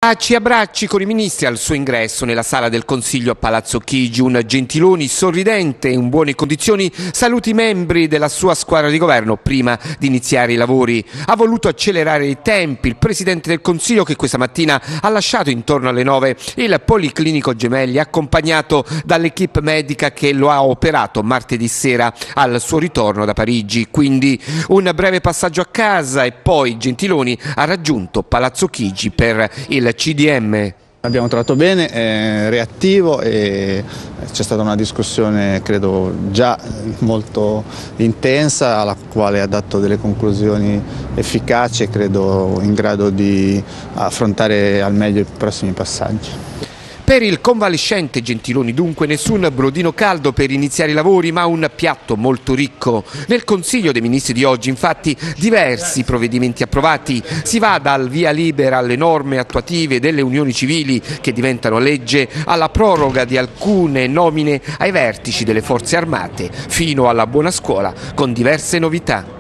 Baci e abbracci con i ministri al suo ingresso nella sala del Consiglio a Palazzo Chigi. Un Gentiloni sorridente e in buone condizioni saluta i membri della sua squadra di governo prima di iniziare i lavori. Ha voluto accelerare i tempi il Presidente del Consiglio, che questa mattina ha lasciato intorno alle 9 il Policlinico Gemelli, accompagnato dall'equipe medica che lo ha operato martedì sera al suo ritorno da Parigi. Quindi un breve passaggio a casa e poi Gentiloni ha raggiunto Palazzo Chigi per il CDM. Abbiamo trovato bene, reattivo, e c'è stata una discussione credo già molto intensa, alla quale ha dato delle conclusioni efficaci e credo in grado di affrontare al meglio i prossimi passaggi. Per il convalescente Gentiloni dunque nessun brodino caldo per iniziare i lavori, ma un piatto molto ricco. Nel Consiglio dei Ministri di oggi infatti diversi provvedimenti approvati. Si va dal via libera alle norme attuative delle unioni civili che diventano legge, alla proroga di alcune nomine ai vertici delle forze armate, fino alla buona scuola con diverse novità.